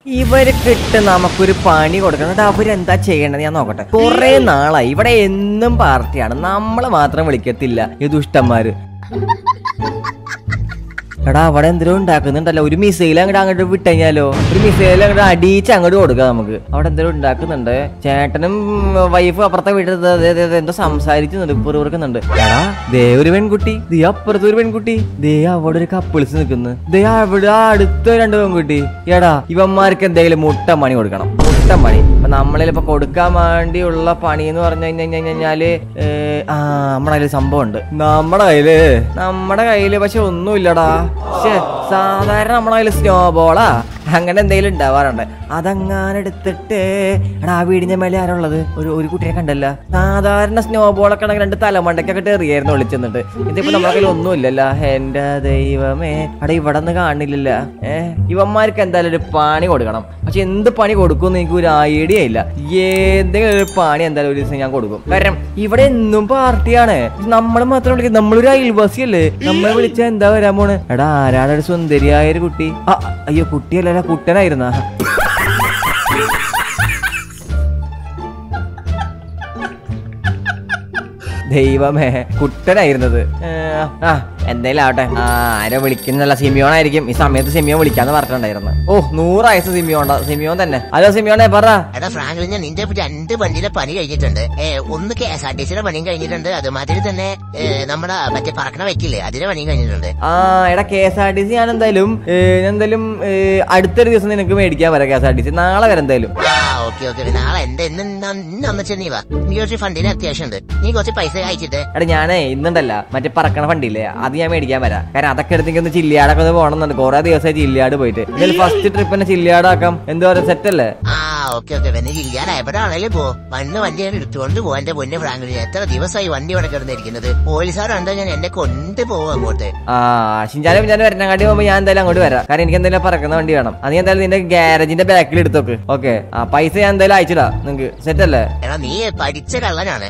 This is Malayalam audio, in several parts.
ഇവർക്കിട്ട് നമുക്കൊരു പണി കൊടുക്കണം. എന്നിട്ട് അവരെന്താ ചെയ്യണത് ഞാൻ നോക്കട്ടെ. കുറെ നാളായി ഇവിടെ എന്നും പാർട്ടിയാണ്, നമ്മളെ മാത്രം വിളിക്കത്തില്ല ഈ ദുഷ്ടന്മാര്. എടാ അവിടെ എന്തെങ്കിലും ഉണ്ടാക്കുന്നുണ്ടല്ലോ, ഒരു മിസൈൽ അങ്ങോട്ട് വിട്ടുകഴിഞ്ഞാലോ, ഒരു മിസൈൽ അങ്ങോട്ട് അടിച്ച് അങ്ങോട്ട് കൊടുക്കാം നമുക്ക്. അവിടെ എന്തെങ്കിലും ഉണ്ടാക്കുന്നുണ്ട്. ചേട്ടനും വൈഫും അപ്പുറത്തെ വീട്ടിൽ എന്തോ സംസാരിക്കുന്നുണ്ട്, ഇപ്പുറക്കുന്നുണ്ട്. എടാ ദേ ഒരു പെൺകുട്ടി, ദേ അപ്പുറത്ത് ഒരു പെൺകുട്ടി, ദേ അവിടെ ഒരു കപ്പിൾസ് നിൽക്കുന്നു, ദേ അവിടെ അടുത്ത രണ്ട് പെൺകുട്ടി. എടാ ഇവന്മാർക്ക് എന്തെങ്കിലും മുട്ട പണി കൊടുക്കണം, മുട്ട പണി. അപ്പൊ നമ്മളിലിപ്പോ കൊടുക്കാൻ വേണ്ടിയുള്ള പണി എന്ന് പറഞ്ഞു കഴിഞ്ഞാല് നമ്മുടെ കയ്യില് സംഭവം ഉണ്ട്. നമ്മുടെ കയ്യില് പക്ഷെ ഒന്നുമില്ലടാ. സാധാരണ നമ്മളെ കയ്യില് സ്നോബോളാ അങ്ങനെ എന്തെങ്കിലും ഉണ്ടാവാറുണ്ട്. അതങ്ങനെ എടുത്തിട്ട് എടാ ആ വീടിന്റെ മേലെ ആരുള്ളത്, ഒരു കുട്ടിയെ കണ്ടല്ല. സാധാരണ സ്നോബോളൊക്കെ ആണെങ്കിൽ രണ്ട് തലമണ്ടക്കൊക്കെ എറിയായിരുന്നു വിളിച്ചെന്നിട്ട്. ഇതിപ്പോ നമ്മളെ കയ്യിൽ ഒന്നുമില്ലല്ലോ. എന്റെ ദൈവമേ, അവിടെ ഇവിടെ നിന്ന് കാണില്ലല്ല. ഇവന്മാർക്ക് എന്തായാലും ഒരു പണി കൊടുക്കണം. പക്ഷെ എന്ത് പണി കൊടുക്കുമെന്ന് എനിക്ക് ഒരു ഐഡിയ ഇല്ല. ഏതെങ്കിലും ഒരു പണി എന്തായാലും ഒരു ദിവസം ഞാൻ കൊടുക്കും. കാരണം ഇവിടെ എന്നും പാർട്ടിയാണ്, നമ്മള് മാത്രം വിളിക്കും. നമ്മളൊരു അയൽവാസിയല്ലേ, നമ്മളെ വിളിച്ചാൽ എന്താ വരാൻ പോണ്. എടാ ആരാണ് ഒരു സുന്ദരിയായ ഒരു കുട്ടി? അയ്യോ കുട്ടിയല്ല, കുട്ടനായിരുന്ന. ദൈവമേ, കുട്ടനായിരുന്നത്. എന്തായാലും ആവട്ടെ. ആരോ വിളിക്കുന്നുള്ള സിമിയോണായിരിക്കും. ഈ സമയത്ത് സിമിയോൺ വിളിക്കാന്ന് പറഞ്ഞിട്ടുണ്ടായിരുന്നു. 100 വയസ്സ് സിമിയോൺ തന്നെ. ഹലോ സിമിയോണെ പറ. എടാ ഫ്രാങ്ക്ലിൻ, ഞാൻ നിന്റെ 2 വണ്ടിയുടെ പണി കഴിഞ്ഞിട്ടുണ്ട്. ഒന്ന് KSRTCയുടെ പണിയും കഴിഞ്ഞിട്ടുണ്ട്, അതുമാതിരി തന്നെ നമ്മുടെ മറ്റേ പറക്കണ വെക്കില്ലേ അതിന്റെ പണിയും കഴിഞ്ഞിട്ടുണ്ട്. എടാ KSRTC ഞാൻ എന്തായാലും അടുത്തൊരു ദിവസം നിനക്ക് മേടിക്കാൻ വരാം. KSRTC നാളെ വരാം എന്തായാലും. ഓക്കെ നാളെ നീ വാ. നീ കുറച്ച് ഫണ്ടിന് അത്യാവശ്യമുണ്ട്, നീ കുറച്ച് പൈസ അയച്ചിട്ട്. എടാ ഞാനേ ഇന്നുണ്ടല്ല മറ്റേ പറക്കണ ഫണ്ടില്ലേ, അത് ഞാൻ മേടിക്കാൻ വരാം. കാരണം അതൊക്കെ എടുത്തെങ്കിൽ ഒന്ന് ചില്ലിയാടൊക്കെ ഒന്ന് പോകണമെന്നുണ്ട്. കുറെ ദിവസമായി ചില്ലിയാട് പോയിട്ട്. ഫസ്റ്റ് ട്രിപ്പ് തന്നെ ചില്ലിയാടാക്കാം. എന്താ പറയുക, സെറ്റ് അല്ലേ? ഓക്കെ പിന്നെ ചില്ലിയാട് എവിടെയാണേലും പോ. വണ്ടി ഞാൻ എടുത്തുകൊണ്ട് പോവാൻ. എന്റെ പൊന്നെ ഫ്രാങ്ക്ലിൻ, എത്ര ദിവസമായി വണ്ടി ഇവിടെ കിടന്നിരിക്കുന്നത്. പോലീസുകാരുണ്ടോ ഞാൻ എന്നെ കൊണ്ടുപോകും അങ്ങോട്ട്. ഷിൻചാനും ഞാൻ വരണങ്ങാട്ടി പോകുമ്പോ ഞാൻ എന്തായാലും അങ്ങോട്ട് വരാം. കാരണം എനിക്ക് എന്തായാലും പറക്കുന്ന വണ്ടി വേണം. അത് എന്തായാലും നിന്റെ ഗ്യാരേജിന്റെ ബാക്കിൽ എടുത്തോക്ക്. ഓക്കെ, പൈസ ഞാൻ എന്തായാലും അയച്ചിടാ നിങ്ങക്ക്. സെറ്റ് അല്ലേ? എടാ നീ പഠിച്ച കള്ളനാണ്.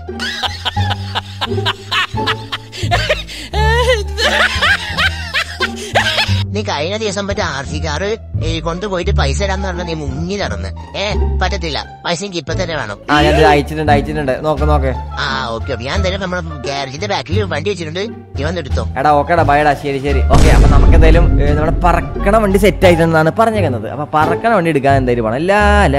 നീ കഴിഞ്ഞ ദിവസം പറ്റ RC കാറ് കൊണ്ടുപോയിട്ട് പൈസ ഇടാന്ന് പറഞ്ഞാൽ നീ മുങ്ങി നടന്ന്. പറ്റത്തില്ല, പൈസ എനിക്ക് ഇപ്പൊ തന്നെ വേണം. അയച്ചിട്ടുണ്ട്. നോക്കെ. ഓക്കെ ഞാൻ എന്തായാലും നമ്മുടെ ഗ്യാരേജിന്റെ ബാക്കിൽ വണ്ടി വെച്ചിട്ടുണ്ട്, നീ വന്നെടുത്തോ. എടാ ഓക്കേടാ, ബൈഡാ. ശരി. ഓക്കെ, അപ്പൊ നമുക്ക് എന്തായാലും നമ്മുടെ പറക്കണ വണ്ടി സെറ്റ് ആയിട്ടെന്നാണ് പറഞ്ഞേക്കുന്നത്. അപ്പൊ പറക്കണ വണ്ടി എടുക്കാൻ എന്തായാലും പോണം.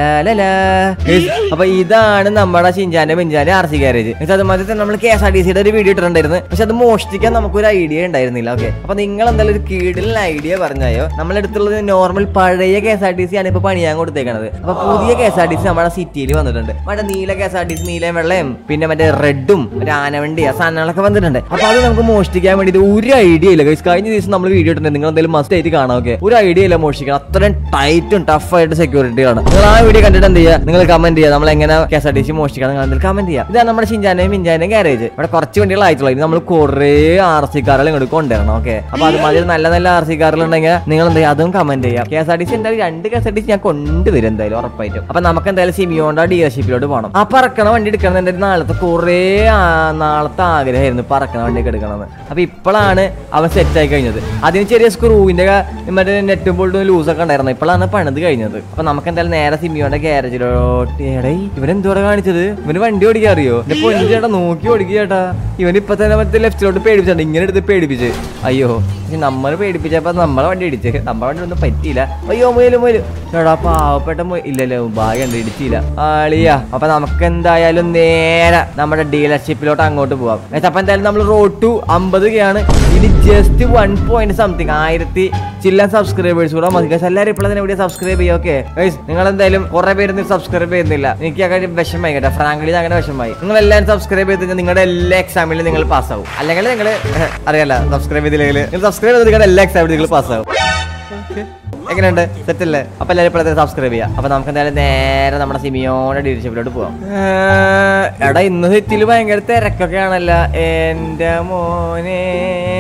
അപ്പൊ ഇതാണ് നമ്മുടെ ഷിൻചാന്റെ മിഞ്ചാന്റെ RC ഗ്യാരേജ്. അതുമാതിരി തന്നെ നമ്മൾ KSRTCയുടെ ഒരു വീഡിയോ ഇട്ടിട്ടുണ്ടായിരുന്നു. പക്ഷെ അത് മോഷ്ടിക്കാൻ നമുക്കൊരു ഐഡിയ ഉണ്ടായിരുന്നില്ല. ഓക്കെ, അപ്പൊ നിങ്ങൾ എന്തായാലും ഒരു കീഴിലുള്ള ഐഡിയ പറഞ്ഞായോ. നമ്മളെടുത്തുള്ളത് നോർമൽ പഴയ KSRTC ആണ് ഇപ്പൊ പണിയാൻ കൊടുത്തേക്കണത്. അപ്പൊ പുതിയ KSRTC നമ്മുടെ സിറ്റിയിൽ വന്നിട്ടുണ്ട്. മറ്റേ നീല KSRTC, നീലയും വെള്ളയും പിന്നെ മറ്റേ റെഡും മറ്റേ ആനവണ്ടി ആ സാധനങ്ങളൊക്കെ വന്നിട്ടുണ്ട്. അപ്പൊ അത് നമുക്ക് മോഷ്ടിക്കാൻ വേണ്ടിട്ട് ഒരു ഐഡിയ ഇല്ല. കഴിഞ്ഞ ദിവസം നമ്മൾ വീഡിയോ ഇട്ടിട്ടുണ്ട്, നിങ്ങൾ എന്തായാലും മസ്റ്റ് ആയിട്ട് കാണാം. ഓക്കെ, ഒരു ഐഡിയ ഇല്ല മോഷ്ടിക്കണം. അത്രയും ടൈറ്റും ടഫ് ആയിട്ട് സെക്യൂരിറ്റിയാണ്. നിങ്ങൾ ആ വീഡിയോ കണ്ടിട്ട് എന്ത് ചെയ്യുക, നിങ്ങൾ കമന്റ് ചെയ്യുക. നമ്മൾ എങ്ങനെ KSRTC മോഷ്ടിക്കണം നിങ്ങൾ കമന്റ് ചെയ്യുക. ഇതാണ് നമ്മുടെ ഷിൻചാന്റെയും മിഞ്ചാന്റെയും ഗ്യാരേജ്. ഇവിടെ കുറച്ച് വണ്ടികൾ ആയിട്ടുള്ള നമ്മൾ കുറെ RC കാറുകൾ ഇങ്ങോട്ട് കൊണ്ടുവരണം. ഓക്കെ, അപ്പൊ അതുമാതിരി നല്ല RC കാറുകളുണ്ടെങ്കിൽ നിങ്ങൾ എന്താ അതും കമന്റ് ചെയ്യാം. KSRTC എന്തായാലും 2 KSRTC ഞാൻ കൊണ്ടുവരും എന്തായാലും ഉറപ്പായിട്ടും. അപ്പൊ നമുക്ക് എന്തായാലും സിമിയോണ്ട ഡീലർഷിപ്പിലോട്ട് പോകണം. ആ പറക്കണ വണ്ടി എടുക്കണം എന്റെ നാളത്തെ ആഗ്രഹമായിരുന്നു, പറക്കണ വണ്ടിയൊക്കെ എടുക്കണമെന്ന്. അപ്പൊ ഇപ്പോഴാണ് അവൻ സെറ്റ് ആയി കഴിഞ്ഞത്. അതിന് ചെറിയ സ്ക്രൂവിന്റെ മറ്റേ നെറ്റും ബോൾട്ടും ലൂസൊക്കെ ഉണ്ടായിരുന്നു. ഇപ്പോഴാണ് പണിത് കഴിഞ്ഞത്. അപ്പൊ നമുക്ക് എന്തായാലും നേരെ സിമിയോന്റെ ഗ്യാരേജിലോട്ട്. ഇവനെന്തോടെ കാണിച്ചത്, ഇവന് വണ്ടി ഓടിക്കാൻ അറിയോ? എന്റെ പൊന്നു ചേട്ടാ, നോക്കി ഓടിക്കുക ചേട്ടാ. ഇവൻ ഇപ്പൊ തന്നെ മറ്റേ ലെഫ്റ്റിലോട്ട് പേടിപ്പിച്ചിട്ടുണ്ട്, ഇങ്ങനെ എടുത്ത് പേടിപ്പിച്ച്. അയ്യോ, നമ്മൾ പേടിപ്പിച്ചപ്പോ നമ്മളെ വണ്ടി ഇടിച്ച്. നമ്മുടെ വണ്ടി ഒന്നും പറ്റിയില്ല. അയ്യോ മൊയില് ചേട്ടാ, പാവപ്പെട്ട ഇല്ലല്ലോ, ഭാഗ്യം ഇടിച്ചില്ല ആളിയാ. അപ്പൊ നമുക്ക് എന്തായാലും നേരെ നമ്മുടെ ഡീലർഷിപ്പിലോട്ട് അങ്ങോട്ട് പോവാം. അപ്പൊ എന്തായാലും നമ്മൾ റോഡ് ടു 50K ആണ്. ഇനി ജസ്റ്റ് 1.something 1000 ചില്ലൻ സബ്സ്ക്രൈബേഴ്സ് കൂടെ മതി. എല്ലാവരും ഇപ്പോൾ തന്നെ വീഡിയോ സബ്സ്ക്രൈബ് ചെയ്യുക. ഓക്കെ, നിങ്ങൾ എന്തായാലും കുറെ പേര് സബ്സ്ക്രൈബ് ചെയ്യുന്നില്ല. എനിക്ക് അങ്ങനെ വിഷമമായി കേട്ടോ, ഫ്രാങ്ക്ലി അങ്ങനെ വിഷമമായി. നിങ്ങൾ എല്ലാവരും സബ്സ്ക്രൈബ് ചെയ്ത് നിങ്ങളുടെ എല്ലാ എക്സാമിലും നിങ്ങൾ പാസ്സാവും. അല്ലെങ്കിൽ നിങ്ങൾ അറിയാല, സബ്സ്ക്രൈബ് ചെയ്തില്ലെങ്കിൽ നിങ്ങൾ സബ്സ്ക്രൈബ് ചെയ്ത് നിങ്ങളുടെ എല്ലാ എക്സാമിലും നിങ്ങൾ പാസ്സാവും. എങ്ങനെയുണ്ട്, സെറ്റ് അല്ലേ? അപ്പൊ എല്ലാവരും ഇപ്പോഴത്തെ സബ്സ്ക്രൈബ് ചെയ്യാം. അപ്പൊ നമുക്ക് എന്തായാലും നേരെ നമ്മുടെ സിമിയോന്റെ ഡീലർഷിപ്പിലോട്ട് പോവാം. എടാ ഇന്ന് സെറ്റില് ഭയങ്കര തിരക്കൊക്കെ ആണല്ലോ എന്റെ മോനെ.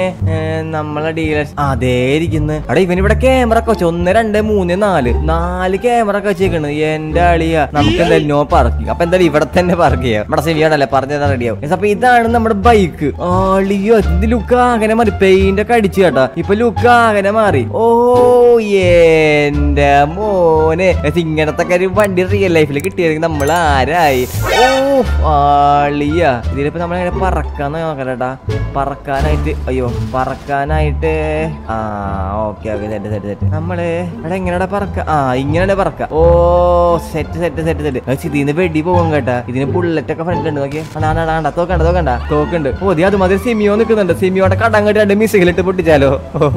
നമ്മളെ ഡീലർ അതേ ഇരിക്കുന്നു. എടാ ഇവനിവിടെ ക്യാമറ ഒക്കെ വെച്ചു 1 2 3 4 ക്യാമറ ഒക്കെ വെച്ചേക്കണ്. എന്റെ അളിയ നമുക്ക് എന്തായാലും നോ പാർക്ക് ചെയ്യാം. അപ്പൊ എന്തായാലും ഇവിടെ തന്നെ പാർക്ക് ചെയ്യാം. നമ്മുടെ സിമിയാണല്ലേ പറഞ്ഞാൽ റെഡിയാവും. അപ്പൊ ഇതാണ് നമ്മുടെ ബൈക്ക്. ആളിയോ ഇത് ലുക്ക് അങ്ങനെ മാറി, പെയിന്റ് ഒക്കെ അടിച്ചു കേട്ടാ. ഇപ്പൊ ലുക്ക് അങ്ങനെ മാറി. ഓ എന്റെ മോനെ, ഇങ്ങനത്തെ ഒരു വണ്ടി റിയൽ ലൈഫിൽ കിട്ടിയെങ്കിൽ നമ്മൾ ആരായി. ഓ ആളിയ ഇതിലിപ്പോ നമ്മളെങ്ങനെ പറക്കാന്ന് നോക്കട്ടാ. പറക്കാനായിട്ട് പറക്കാനായിട്ട് ഓക്കെ സെറ്റ് സെറ്റ് സെറ്റ്. നമ്മള് ഇവിടെ എങ്ങനെയാ പറക്ക? ഇങ്ങനെയാണ് പറക്ക. ഓ സെറ്റ് സെറ്റ് സെറ്റ് സെറ്റ്. ഇതിന്ന് വെടി പോകും കേട്ടാ. ഇതിന് ബുള്ളറ്റ് ഒക്കെ ഫ്രണ്ടിലുണ്ട്. നോക്കിയാ തോക്കുണ്ട്. ഓ അത് മതി. സിമിയോ നിൽക്കുന്നുണ്ട്. സിമിയോടെ കടങ്ങട്ട് 2 മിസൈലിട്ട് പൊട്ടിച്ചാലോ.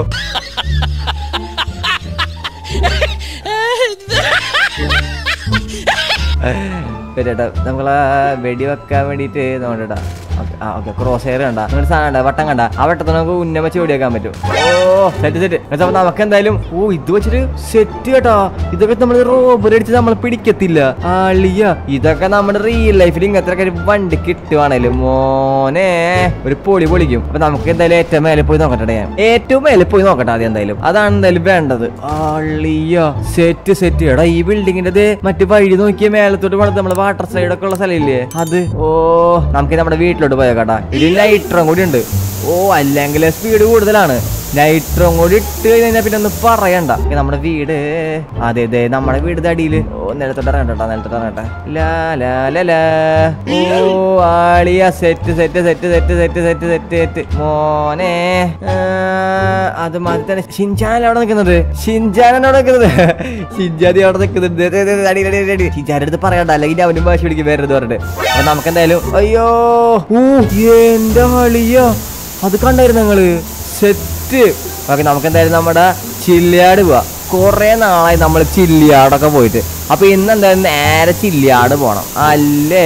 ചേട്ടാ നമ്മളാ വെടി വെക്കാൻ വേണ്ടിട്ട് നോക്കട്ടാ. ഓക്കെ ക്രോസ് ഹെയർ കണ്ട, നിങ്ങൾ സാധനം കണ്ട, വട്ടം കണ്ട, ആ വട്ടത്തിൽ നമുക്ക് ഉന്നം വെച്ച് വെടി വെക്കാൻ പറ്റും. ഓ സെറ്റ് സെറ്റ്. അപ്പൊ നമുക്ക് എന്തായാലും ഇത് വെച്ചിട്ട് സെറ്റ് കേട്ടോ. ഇതൊക്കെ നമ്മൾ റോബറി അടിച്ച് നമ്മൾ പിടിക്കത്തില്ല ആളിയ. ഇതൊക്കെ നമ്മുടെ റിയൽ ലൈഫിൽ ഇങ്ങനത്തെ ഒരു വണ്ടി കിട്ടുവാണേലും മോനെ ഒരു പൊളി പൊളിക്കും. അപ്പൊ നമുക്ക് എന്തായാലും ഏറ്റവും മേലെ പോയി നോക്കട്ടെ. ഏറ്റവും മേലെ പോയി നോക്കട്ടെ ആദ്യം. എന്തായാലും അതാണ് എന്തായാലും വേണ്ടത്. ആളിയ സെറ്റ് സെറ്റ്. എടാ ഈ ബിൽഡിങ്ങിന്റെ മറ്റു വഴി നോക്കിയ മേലത്തോട്ട് വേണം നമ്മള് വാട്ടർ സൈഡ് ഒക്കെ ഉള്ള സ്ഥലമില്ലേ അത്. ഓ നമുക്ക് നമ്മുടെ വീട്ടിലോട്ട് പോയ കേട്ടാ. ഇതിൽ നൈട്രം കൂടി ഉണ്ട്. ഓ അല്ലെങ്കിൽ സ്പീഡ് കൂടുതലാണ്. നൈട്രം കൂടി ഇട്ട് കഴിഞ്ഞാൽ പിന്നെ ഒന്ന് പറയണ്ട. നമ്മുടെ വീട് അതെ അതെ നമ്മുടെ വീട് അടിയില്. ഓ നിലത്തോട്ട് ഇറങ്ങട്ടെ, നിലത്തോട്ട് ഇറങ്ങട്ടെ. ഓ ആളിയ set set set set set set set set മോനെ. അത് മാതിരി തന്നെ ഷിൻചാൻ അവിടെ നിൽക്കുന്നത്. ഷിൻചാനാണ് അവിടെ നിൽക്കുന്നത്. ഷിൻചാതി അവിടെ നിൽക്കുന്നുണ്ട്. ഷിൻചാന്റെ അടുത്ത് പറയണ്ട, അല്ലെങ്കിൽ അവനും ഭാഷ പിടിക്കും വേറെ പറഞ്ഞിട്ട്. അപ്പൊ നമുക്ക് എന്തായാലും അയ്യോ എന്റെ ആളിയ അത് കണ്ടായിരുന്നു ഞങ്ങള്. സെറ്റ്. ഓക്കെ നമുക്ക് എന്തായാലും നമ്മുടെ ചില്ലിയാട് പോവാ. കുറെ നാളായി നമ്മൾ ചില്ലിയാടൊക്കെ പോയിട്ട്. അപ്പൊ ഇന്ന് എന്തായാലും നേരെ ചില്ലിയാട് പോണം അല്ലേ.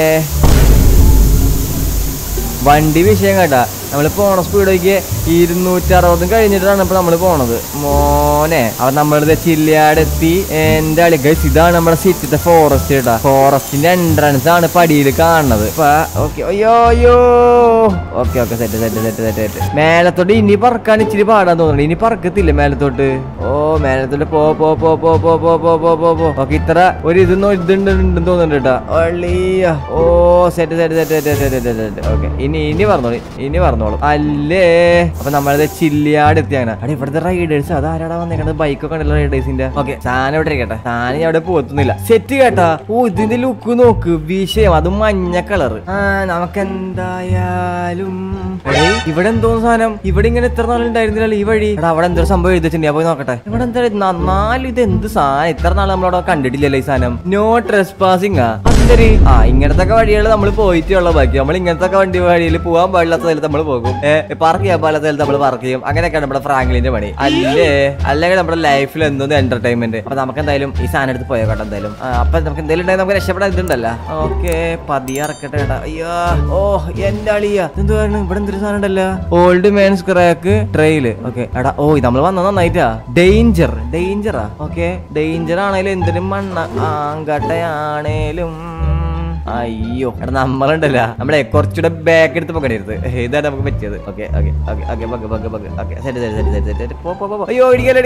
വണ്ടി വിഷയം കേട്ടാ. നമ്മൾ പോണ സ്പീഡൊക്കെ 260 കഴിഞ്ഞിട്ടാണ് ഇപ്പൊ നമ്മള് പോണത് മോനെ. അപ്പൊ നമ്മളിത് ചില്ലിയാടെത്തി. എന്റെ അളി ഗൈസ് ഇതാണ് നമ്മുടെ സിറ്റിത്തെ ഫോറസ്റ്റ് കേട്ടാ. ഫോറസ്റ്റിന്റെ എൻട്രൻസ് ആണ് പടിയിൽ കാണുന്നത്. ഓക്കെ അയ്യോ അയ്യോ okay okay set set set set set. മേലത്തോട്ട് ഇനി പറക്കാൻ ഇച്ചിരി പാടാൻ തോന്നുന്നു. ഇനി പറക്കത്തില്ല മേലത്തോട്ട്. ഓ മേലത്തോട്ട് പോ പോ പോ പോ പോ പോ പോ പോ പോ പോ. ഓക്കെ ഇത്ര ഒരു ഇതുണ്ടെന്ന് തോന്നുന്നുണ്ട് കേട്ടാ. അള്ളിയ ഓ set set set set set set. Okay ഇനി പറഞ്ഞോളും അല്ലേ. അപ്പൊ നമ്മളത് ചില്ലിയാട് എത്തി. അങ്ങനെ അവിടെ ഇവിടുത്തെ റൈഡേഴ്സ് അതാരാടാ വന്നേക്കണത്? ബൈക്കൊക്കെ ഉണ്ടല്ലോ റൈഡേഴ്സിന്റെ. ഓക്കെ സാധനം ഇവിടെ ഇരിക്കട്ടെ. സാധനം അവിടെ പോത്തുന്നില്ല. സെറ്റ് കേട്ടാ. ഓ ഇതിന്റെ ലുക്ക് നോക്ക്, വിഷയം. അതും മഞ്ഞ കളറ്. നമുക്ക് എന്തായാലും ഇവിടെ എന്തോന്ന് സാധനം. ഇവിടെ ഇങ്ങനെ എത്ര നാളുണ്ടായിരുന്നില്ല ഈ വഴി. അവിടെ എന്തോ സംഭവം എഴുതിച്ചിട്ടുണ്ട്. പോയി നോക്കട്ടെ. ഇവിടെ എന്താ ഇത് എന്ത് സാധനം? ഇത്ര നാൾ നമ്മളവിടെ കണ്ടിട്ടില്ലല്ലോ ഈ സാധനം. No trespassing. ഇങ്ങനത്തെ വഴികൾ നമ്മൾ പോയിട്ടുള്ള ബാക്കി. നമ്മൾ ഇങ്ങനത്തെ വഴിയിൽ പോകാൻ പാടില്ലാത്ത സ്ഥലത്ത് നമ്മൾ പോകും. പാർക്ക് ചെയ്യാൻ പാടില്ലാത്ത സ്ഥലത്ത് നമ്മൾ പാർക്ക് ചെയ്യും. അങ്ങനെയൊക്കെയാണ് നമ്മുടെ ഫ്രാങ്ക്ലിന്റെ പണി അല്ലേ. അല്ലെങ്കിൽ നമ്മുടെ ലൈഫിൽ എന്തോന്ന് എന്റർടൈൻമെന്റ്. അപ്പൊ നമുക്ക് എന്തായാലും ഈ സാധനം എടുത്ത് പോയോട്ടെ എന്തായാലും. അപ്പൊ നമുക്ക് എന്തെങ്കിലും ഉണ്ടെങ്കിൽ നമുക്ക് രക്ഷപ്പെടാൻ ഇതുണ്ടല്ലോ. ഓക്കെ പതിയെ ഇറക്കട്ടെ കേട്ടാ. അയ്യോ ഓ എന്റെ അളിയ എന്തുവാണ് ഇവിടെ എന്തൊരു സാധനം ഉണ്ടല്ലോ. Old man's crack trail. Okay എടാ ഓ നമ്മൾ വന്നത് നന്നായിട്ടാ. ഡേഞ്ചറാ. ഓക്കെ ഡേഞ്ചർ ആണേലും എന്തിനും ആങ്കട്ടയാണേലും അയ്യോ എടാ നമ്മളുണ്ടല്ലോ നമ്മളെ കുറച്ചുകൂടെ ബാക്ക് എടുത്ത് പോകണരുത്. ഇതാണ് നമുക്ക് പറ്റിയത്. Okay okay okay okay okay set set set set പോ. അയ്യോ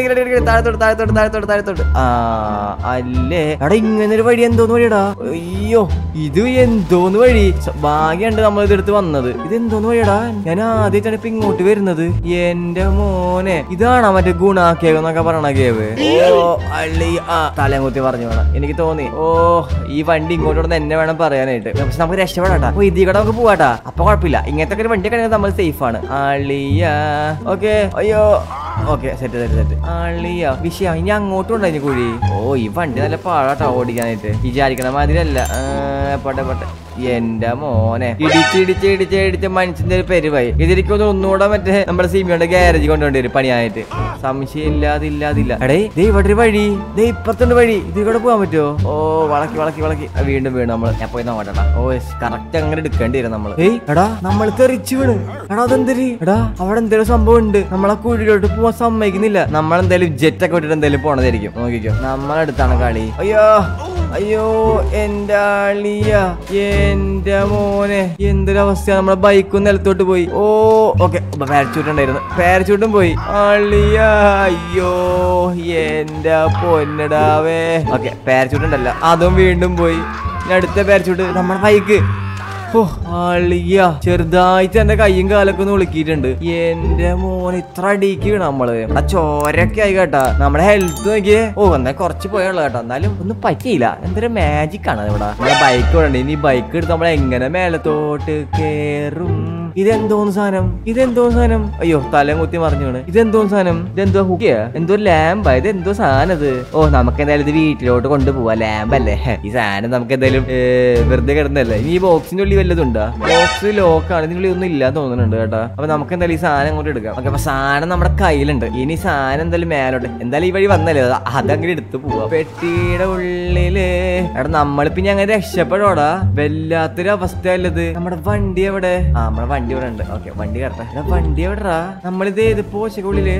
താഴത്തോട്ട്. അല്ലേ എടാ ഇങ്ങനെ ഒരു വഴി എന്തോന്ന് വഴിയടാ. അയ്യോ ഇത് എന്തോന്ന് വഴി. ഭാഗ്യണ്ട് നമ്മൾ ഇതെടുത്ത് വന്നത്. ഇത് എന്തോന്ന് വഴിയടാ. ഞാൻ ആദ്യമായിട്ടാണ് ഇപ്പൊ ഇങ്ങോട്ട് വരുന്നത്. എന്റെ മോനെ ഇതാണോ മറ്റേ ഗുണ കേവ് എന്നൊക്കെ പറയണ കേവ്. ഓ അള്ളി തലയും കുത്തി പറഞ്ഞു വേണം എനിക്ക് തോന്നി. ഓ ഈ വണ്ടി ഇങ്ങോട്ട് എന്നെ വേണം പറയാനായിട്ട്. പക്ഷെ നമുക്ക് രക്ഷപ്പെടാട്ടാ. അപ്പൊ ഇതിൽ കൂടെ നമുക്ക് പോവാട്ടാ. അപ്പൊ കുഴപ്പമില്ല. ഇങ്ങനത്തെ ഒരു വണ്ടി കഴിഞ്ഞാൽ നമ്മൾ സേഫ് ആണ് അളിയ. ഓക്കെ അയ്യോ ഓക്കെ സെറ്റ് സെറ്റ് സെറ്റ്. അളിയ വിഷയം ഇനി അങ്ങോട്ടും ഉണ്ടായി കുഴി. ഓ ഈ വണ്ടി നല്ല പാടാട്ടാ ഓടിക്കാനായിട്ട്. വിചാരിക്കണ മാതിരി അല്ല. പോട്ടെ. എന്റെ മോനെ ഇടിച്ച് മനുഷ്യന്റെ ഒരു പെരുവായി. ഇതിരിക്കൊന്നും ഒന്നുകൂടെ മറ്റേ നമ്മുടെ സിമിയുടെ ഗ്യാരേജ് കൊണ്ടുപോണ്ടി വരും പണിയായിട്ട്. സംശയം ഇല്ലാതില്ല. എടേ ദേ ഇവിടെ ഒരു വഴി. ദേ ഇപ്പുറത്തുണ്ട് വഴി. ഇതിൽ കൂടെ പോകാൻ പറ്റുമോ? ഓ വളക്കി വീണ്ടും നമ്മൾ ഞാൻ പോയി നോക്കട്ടെടാ. ഓ കറക്റ്റ് അങ്ങനെ എടുക്കേണ്ടി വരും നമ്മള്. എടാ നമ്മൾ തെറിച്ചു വീണ്. എടാ അതെന്തരി. എടാ അവിടെ എന്തെങ്കിലും സംഭവം ഉണ്ട്. നമ്മളെ കുഴിയിലോട്ട് പോവാൻ സമ്മതിക്കുന്നില്ല. നമ്മളെന്തായാലും ജെറ്റ് ഒക്കെ വിട്ടിട്ട് എന്തായാലും പോണതായിരിക്കും. നോക്കിക്കോ നമ്മളെടുത്താണ് കളി. അയ്യോ അയ്യോ എന്റെ അളിയ, എന്റെ മോനെ എന്തൊരവസ്ഥ. നമ്മുടെ ബൈക്കും നിലത്തോട്ട് പോയി. ഓ ഓക്കെ, പാരച്യൂട്ട് ഉണ്ടായിരുന്നു, പാരച്യൂട്ടും പോയി. അളിയ അയ്യോ എന്റെ പൊന്നടാവേ. ഓക്കെ, പാരച്യൂട്ട് ഉണ്ടല്ല, അതും വീണ്ടും പോയി. അടുത്ത പാരച്യൂട്ട് നമ്മുടെ ബൈക്ക്. ഓ അളിയ, ചെറുതായിട്ട് എന്റെ കയ്യും കാലൊക്കെ ഒന്ന് വിളിക്കിയിട്ടുണ്ട്. എന്റെ മോൻ ഇത്ര അടിക്ക് നമ്മള് ആ ചോരൊക്കെ ആയി കേട്ടാ. നമ്മുടെ ഹെൽത്ത് നോക്കിയേ. ഓ എന്നാ കുറച്ച് പോയുള്ളൂ കേട്ടോ, എന്നാലും ഒന്നും പറ്റിയില്ല. എന്തൊരു മാജിക് ആണ് ഇവിടെ. നമ്മുടെ ബൈക്ക് വേണ്ട, ഇനി ബൈക്ക് എടുത്ത് നമ്മൾ എങ്ങനെ മേലത്തോട്ട് കേറും? ഇതെന്തോന്ന് സാധനം, ഇതെന്തോന്ന് സാധനം? അയ്യോ തലം കുത്തി മറിഞ്ഞാണ്. ഇതെന്തോന്ന് സാധനം? ഇതെന്തോ ഹുക്കിയാ, എന്തോ ലാമ്പാ, ഇതെന്തോ സാധനം ഇത്? ഓ നമുക്ക് എന്തായാലും ഇത് വീട്ടിലോട്ട് കൊണ്ടുപോവാ. ലാമ്പല്ലേ ഈ സാധനം, നമുക്ക് എന്തായാലും വെറുതെ കിടന്നല്ലേ. ഇനി ഈ ബോക്സിന്റെ ഉള്ളിൽ വല്ലതുണ്ടാ? ബോക്സ് ലോക്കാണ്, ഇതിനുള്ളിൽ ഒന്നും ഇല്ലാന്ന് തോന്നുന്നുണ്ട് കേട്ടാ. അപ്പൊ നമുക്ക് എന്തായാലും ഈ സാധനം അങ്ങോട്ട് എടുക്കാം. ഓക്കെ, അപ്പൊ സാധനം നമ്മുടെ കയ്യിലുണ്ട്. ഇനി സാധനം എന്തായാലും മേലോട്ട്, എന്തായാലും ഈ വഴി വന്നല്ലേ, അതങ്ങനെ എടുത്ത് പോവാ. പെട്ടിയുടെ ഉള്ളില് എടാ നമ്മളിപ്പോ അങ്ങനെ രക്ഷപ്പെടോടാ. വല്ലാത്തൊരു അവസ്ഥയല്ലത്. നമ്മുടെ വണ്ടി എവിടെ? ആ നമ്മുടെ വണ്ടി ഇവിടെ ഉണ്ട്. ഓക്കെ, വണ്ടി കറട്ടെ. വണ്ടി എവിടെടാ? നമ്മളിത് ഏത് പോച്ചക്കുള്ളില്?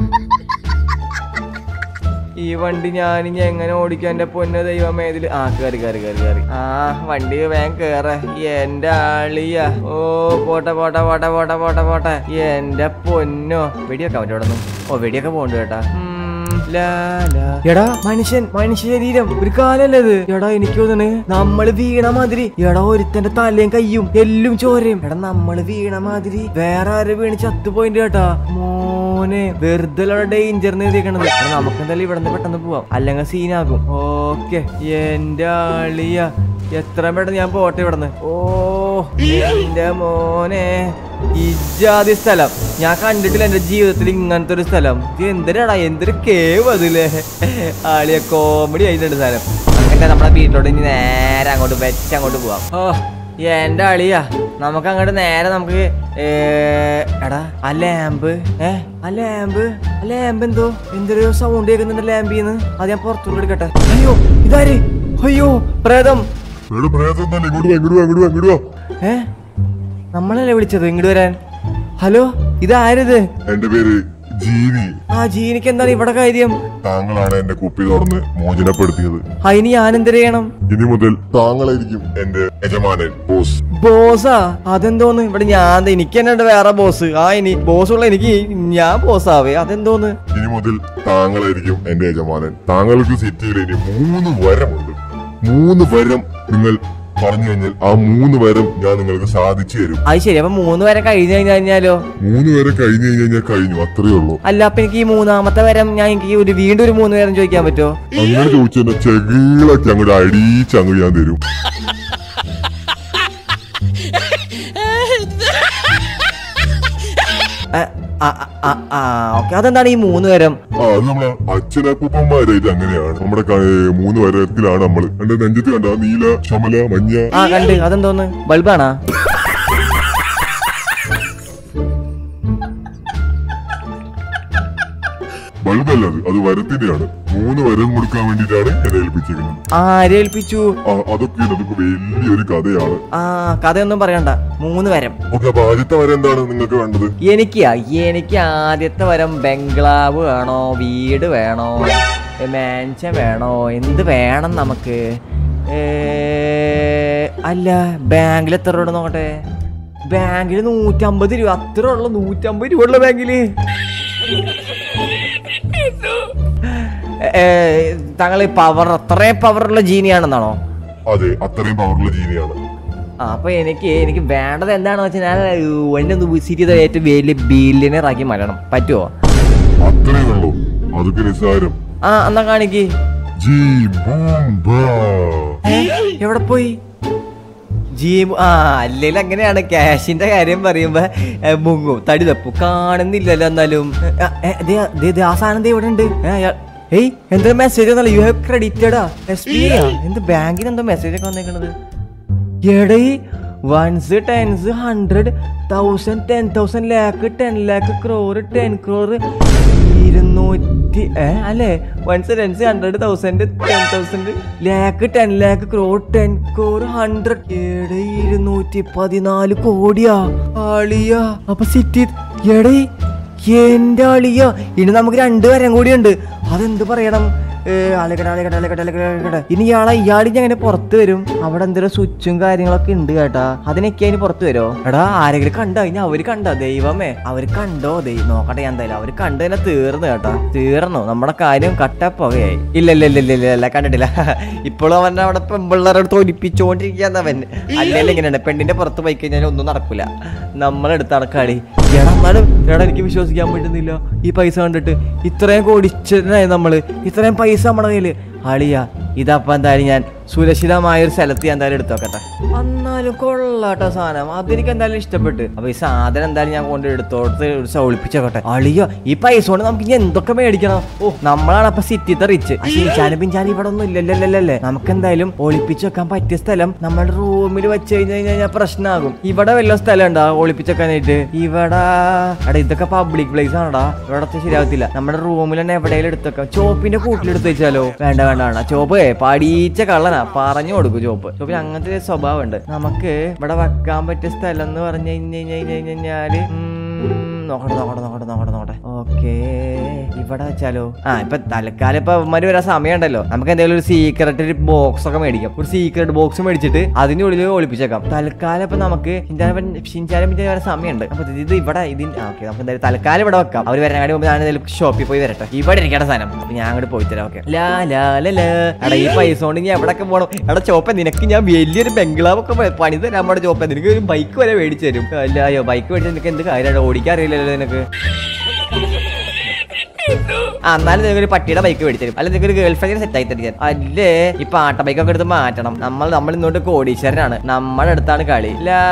ഈ വണ്ടി ഞാനിങ്ങ എങ്ങനെ ഓടിക്കാൻ? എന്റെ പൊന്ന ദൈവമേ. ഇതില് ആ കേറി കേറി കേറി കേറി. ആ വണ്ടി വേഗം കേറ. എന്റെ ആളിയ. ഓ പോട്ടെ പോട്ടെ പോട്ടെ പോട്ടെ പോട്ടെ പോട്ടെ. എന്റെ പൊന്നോ, വെടിയൊക്കെ അവൻ്റെ അവിടെ നിന്ന്. ഓ വെടിയൊക്കെ പോണ്ട് കേട്ടാ. എടാ മനുഷ്യ ശരീരം, ഒരു കാലല്ലത്. എടാ എനിക്ക് തോന്നണ് നമ്മള് വീണ മാതിരി. എടാ ഒരുത്തന്റെ തലയും കയ്യും എല്ലും ചോരയും. എടാ നമ്മള് വീണ മാതിരി വേറെ ആരും വീണ് ചത്തുപോയിന്റ് കേട്ടാ. മോനെ വെറുതെ ഡേഞ്ചർ എഴുതിയേക്കണത്. നമുക്ക് എന്തായാലും ഇവിടെ നിന്ന് പെട്ടെന്ന് പോവാം, അല്ലെങ്കിൽ സീനാകും. ഓക്കെ എന്റെ ആളിയ, എത്ര പെട്ടെന്ന് ഞാൻ പോട്ടെ ഇവിടുന്ന്. ഓ എന്റെ മോനെ, ഇജാതി സ്ഥലം ഞാൻ കണ്ടിട്ടില്ല എന്റെ ജീവിതത്തിൽ. ഇങ്ങനത്തെ ഒരു സ്ഥലം എന്തിനാടാ, എന്തൊരു കേവ് അതില്ലേ. ആളിയ കോമഡി ആയിട്ടുണ്ട് സ്ഥലം. അങ്ങനെ നമ്മുടെ വീട്ടിലോട്ട് ഇനി നേരെ അങ്ങോട്ട് അങ്ങോട്ട് പോവാം. ഓ എന്റെ അളിയാ, നമുക്ക് അങ്ങോട്ട് നേരെ നമുക്ക് എടാ ആ ലാമ്പ് ആ ലാമ്പ് എന്തൊരു സൗണ്ട് കേൾക്കുന്നുണ്ട് ലാമ്പിന്ന്. അത് ഞാൻ പുറത്തോട്ട് എടുക്കട്ടെ. അയ്യോ ഇതാര്? അയ്യോ പ്രേതം. നമ്മളല്ലേ വിളിച്ചത് ഇങ്ങോട്ട് വരാൻ? ഹലോ ഇതാരിത്? എന്റെ പേര് ജീനി. ആ ജീനിക്ക് എന്താണ് ഇവിടെ കാര്യം? താങ്കളാണ് എന്റെ കുപ്പി തുറന്ന് മോചനപ്പെടുത്തിയത്. അതിന് ഞാൻ എന്ത് ചെയ്യണം? ഇനി മുതൽ താങ്കളായിരിക്കും എന്റെ യജമാനൻ, ബോസ്. ബോസാ? അതെന്തോന്ന്? ഇവിടെ ഞാൻ എനിക്ക് തന്നെ വേറെ ബോസ്. ആ ഇനി ബോസ് ഉള്ള എനിക്ക് ഞാൻ ബോസാവേ? അതെന്തോന്ന്? ഇനി മുതൽ താങ്കളായിരിക്കും എന്റെ യജമാനൻ. താങ്കൾക്ക് സിറ്റിയിൽ ഇനി 3 വരമുണ്ട്. 3 വരം നിങ്ങൾ പറഞ്ഞു കഴിഞ്ഞാൽ ആ 3 വരം ഞാൻ നിങ്ങൾക്ക് സാധിച്ചു തരും. അത് ശരി. അപ്പൊ 3 വരം കഴിഞ്ഞു കഴിഞ്ഞാലോ? 3 വരം കഴിഞ്ഞു കഴിഞ്ഞാൽ കഴിഞ്ഞു, അത്രേ ഉള്ളൂ. അല്ല അപ്പൊ എനിക്ക് ഈ 3ാമത്തെ വരം ഞാൻ എനിക്ക് വീണ്ടും ഒരു 3 വരം ചോദിക്കാൻ പറ്റുമോ? അങ്ങനെ ചോദിച്ചാൽ ചെകിളൊക്കെ അങ്ങോട്ട് അടിച്ചങ്ങ് ഞാൻ തരും. ഓക്കെ, അതെന്താണ് ഈ 3 വരം? അത് നമ്മളെ അച്ഛനപ്പൂപ്പന്മാരായിട്ട് അങ്ങനെയാണ്. നമ്മുടെ 3 വരത്തിലാണ് നമ്മള്. എന്റെ നെഞ്ചത്ത് കണ്ട നീല, ശമല, മഞ്ഞ. ആ കണ്ട്. അതെന്തോന്ന്? ബൾബാണാ? ബൾബല്ലത്, അത് വരത്തിന്റെയാണ്. 3 വരം കൊടുക്കാൻ വേണ്ടിട്ടാണ് എന്നെ ഏൽപ്പിച്ചിരിക്കുന്നത്. ആരേൽപ്പിച്ചു? അതൊക്കെ വലിയൊരു കഥയാണ്. ആ കഥയൊന്നും പറയണ്ട, 3 വരം. ഓക്കെ, അപ്പൊ ആദ്യത്തെ വരം എന്താണ് നിങ്ങൾക്ക് വേണ്ടത്? എനിക്ക് ആദ്യത്തെ വരം ബംഗ്ലാവ് വേണോ, വീട് വേണോ, മാൻഷൻ വേണോ, എന്ത് വേണം നമുക്ക്? അല്ല ബാങ്കിൽ എത്ര രൂപ നോക്കട്ടെ. ബാങ്കില് 150 രൂപ. അത്ര ഉള്ളു? 150 രൂപ ഉള്ള ബാങ്കില്? താങ്കൾ അത്രയും പവറുള്ള ജീനിയാണെന്നാണോ? അതെ, അത്രയും പവറുള്ള ജീനിയാണ്. അപ്പൊ എനിക്ക് വേണ്ടത് എന്താണെന്ന് വെച്ചാൽ ഞാൻ എന്നെ ഒന്ന് വിസിറ്റ് ചെയ്ത ഏറ്റവും വലിയ ബില്യണർ ആക്കി മാറ്റണം. പറ്റുമോ? അത്രേ ഉള്ളൂ, അതൊക്കെ നിസ്സാരം. ആ എന്നാ കാണിക്ക്. എവിടെ പോയി ജീം? ആ അല്ലെങ്കിൽ അങ്ങനെയാണ് ക്യാഷിന്റെ കാര്യം പറയുമ്പോ മുങ്ങും, തടി തപ്പും. കാണുന്നില്ലല്ലോ. എന്നാലും ആ സാധനം ഇവിടെ ഉണ്ട്. ഏയ് എന്തൊരു മെസ്സേജ് ഒന്നല്ല, യു ഹാവ് ക്രെഡിറ്റഡ് SBI. എന്ത് ബാങ്കിന് എന്തോ മെസ്സേജ് ഒക്കെ വന്നേക്കണത്? എടേ 1s 10s 100 1000 10,000 lakh 10 lakh crore 10 crore 200 അല്ലേ? 1s 10s 100 1000 10,000 lakh 10 lakh crore 10 crore 100 എടേ 214 കോടിയാ ആളിയാ. അപ്പൊ സിറ്റി എടേ എന്റെ ആളിയാ. ഇനി നമുക്ക് 2 വരം കൂടിയുണ്ട്. അതെന്ത് പറയണം? ഇനി ഇയാള് എങ്ങനെ പുറത്ത് വരും? അവിടെ എന്തെങ്കിലും സ്വിച്ചും കാര്യങ്ങളൊക്കെ ഉണ്ട് കേട്ടാ. അതിനൊക്കെ അതിന് പുറത്ത് വരോ? എടാ ആരെങ്കിലും കണ്ടോ? ഇനി അവര് കണ്ടോ? ദൈവമേ, അവര് കണ്ടോ? നോക്കട്ടെ ഞാൻ എന്തായാലും. അവര് കണ്ടു തന്നെ തീർന്നു കേട്ടാ. തീർന്നു, നമ്മുടെ കാര്യം കട്ടപ്പുകയായി. ഇല്ല കണ്ടിട്ടില്ല. ഇപ്പോഴും അവൻ അവിടെ പെമ്പിള്ളേരോട് തോൽപ്പിച്ചോണ്ടിരിക്കാന്നവൻ. അല്ലെങ്കിൽ ഇങ്ങനെയാണ്, പെണ്ണിന്റെ പുറത്ത് പോയി കഴിഞ്ഞാൽ ഒന്നും നടക്കൂല. നമ്മളെടുത്താണ് കളി. എന്നാലും എനിക്ക് വിശ്വസിക്കാൻ പറ്റുന്നില്ല ഈ പൈസ കണ്ടിട്ട്. ഇത്രയും കോടിച്ചനായി നമ്മള്, ഇത്രയും പൈസ നമ്മുടെ കയ്യില്. അളിയ ഇതപ്പം എന്തായാലും ഞാൻ സുരക്ഷിതമായ ഒരു സ്ഥലത്ത് ഞാൻ എന്തായാലും എടുത്തു നോക്കട്ടെ. എന്നാലും കൊള്ളാട്ടോ സാധനം, അതെനിക്ക് എന്തായാലും ഇഷ്ടപ്പെട്ട്. അപ്പൊ ഈ സാധനം എന്തായാലും ഞാൻ കൊണ്ട് എടുത്തോട്ട് ഒളിപ്പിച്ചോട്ടെ. അളിയോ ഈ പൈസ കൊണ്ട് നമുക്ക് ഇനി എന്തൊക്കെ മേടിക്കണം? ഓ, നമ്മളാണ് അപ്പൊ സിറ്റിത്തെ റിച്ച്. ഷീച്ചാനും പിഞ്ചാനും ഇവിടെ ഒന്നും ഇല്ലല്ലേ. നമുക്ക് എന്തായാലും ഒളിപ്പിച്ച് വെക്കാൻ പറ്റിയ സ്ഥലം നമ്മുടെ റൂമിൽ വെച്ച് കഴിഞ്ഞാൽ പ്രശ്നമാകും. ഇവിടെ വല്ല സ്ഥലം ഉണ്ടാ ഒളിപ്പിച്ചെക്കാനായിട്ട്? ഇവിടെ എടാ ഇതൊക്കെ പബ്ലിക് പ്ലേസ് ആണോടാ, ഇവിടെ ശരിയാകത്തില്ല. നമ്മുടെ റൂമിൽ തന്നെ എവിടെയെങ്കിലും എടുത്തേക്കാം. ചോപ്പിന്റെ കൂട്ടിലെടുത്ത് വെച്ചാലോ? വേണ്ട ചോപ്പ് പഠിച്ച കള്ളനാ, പറഞ്ഞു കൊടുക്കും. ചോപ്പിന് അങ്ങനത്തെ സ്വഭാവം ഉണ്ട്. നമുക്ക് ഇവിടെ വെക്കാൻ പറ്റിയ സ്ഥലം എന്ന് പറഞ്ഞു കഴിഞ്ഞാല് നോക്കട്ടെ. ഓക്കേ, ഇവിടെ വെച്ചാലോ? ഇപ്പൊ തൽക്കാലം ഇപ്പൊ അവന്മാര് വരാൻ സമയം ഉണ്ടല്ലോ. നമുക്ക് എന്തെങ്കിലും ഒരു സീക്രട്ട് ബോക്സ് ഒക്കെ മേടിക്കാം. ഒരു സീക്രട്ട് ബോക്സ് മേടിച്ചിട്ട് അതിന്റെ ഉള്ളിൽ ഒളിപ്പിച്ചേക്കാം. തൽക്കാലം ഇപ്പൊ നമുക്ക് ഷിൻചാനും പിന്നെ വരാൻ സമയമുണ്ട്. അപ്പൊ ഇത് ഇവിടെ ഓക്കെ, നമുക്ക് എന്തായാലും തൽക്കാലം ഇവിടെ വെക്കാം. അവര് വരാൻ മുമ്പ് ഞാൻ എന്തായാലും ഷോപ്പിൽ പോയി വരട്ടെ. ഇവിടെ ഇരിക്കേണ്ട സാധനം. അപ്പൊ ഞാൻ അങ്ങോട്ട് പോയി തരാം. ഓക്കെ. എടാ ഈ പൈസ കൊണ്ട് ഞാൻ എവിടെയൊക്കെ പോകണം? എടാ ചോപ്പ, നിനക്ക് ഞാൻ വലിയൊരു ബംഗ്ലാവ് ഒക്കെ പണി തരാൻ നമ്മുടെ ചോപ്പ. നിനക്ക് ഒരു ബൈക്ക് വരെ മേടിച്ചു തരും. അയ്യോ, ബൈക്ക് മേടിച്ചാൽ നിനക്ക് എന്ത് കാര്യമാണ്? ഓടിക്കാറില്ല നിനക്ക്. എന്നാലും നിനക്കൊരു പട്ടിയുടെ ബൈക്ക് മേടിച്ചു തരും. അല്ല നിനക്കൊരു ഗേൾ ഫ്രണ്ടിനെ സെറ്റ് ആക്കി തരും. അല്ലേ ഈ പാട്ട ബൈക്കൊക്കെ എടുത്ത് മാറ്റണം. നമ്മൾ ഇന്നോട്ട് കോടീശ്വരനാണ്. നമ്മുടെ അടുത്താണ് കളി.